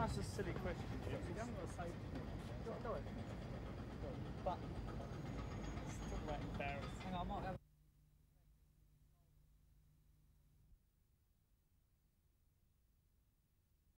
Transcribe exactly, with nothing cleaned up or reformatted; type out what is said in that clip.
That's a silly question. You haven't got to say